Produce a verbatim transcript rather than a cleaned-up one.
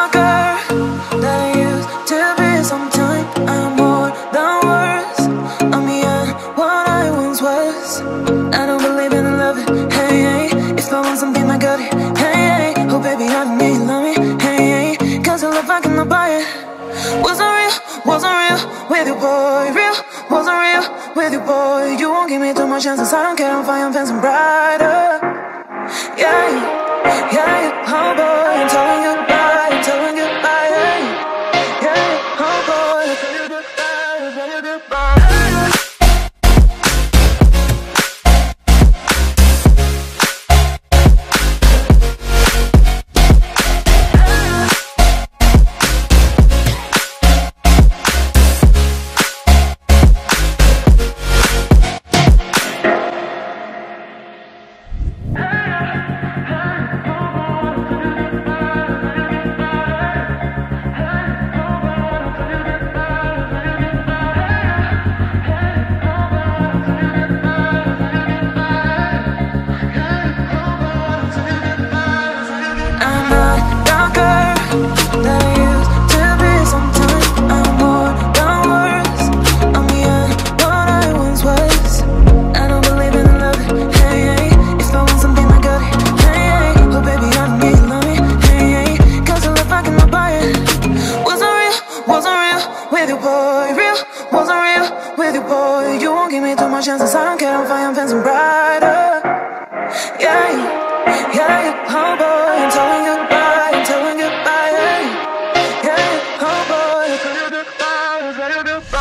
darker than I used to be. Sometimes I'm more than words. I'm beyond what I once was. I don't believe in love, hey, hey. If I want something, I got it, hey, hey. Oh baby, I don't need love me, hey, hey. Cause your love, I cannot buy it. Wasn't real, wasn't real with you, boy. Real, wasn't real with you, boy. You won't give me too much chances. I don't care if I am fancy brighter. Yeah, yeah, yeah, oh boy, I'm telling you goodbye, I'm telling you goodbye, yeah, yeah, oh boy, I'm telling you goodbye, I'm telling you goodbye. Chances, I don't care if I am fancy brighter. Yeah, yeah, yeah, oh boy, I'm telling you goodbye, I'm telling you goodbye, yeah, yeah, oh boy, I'm telling you goodbye, I'm telling you goodbye.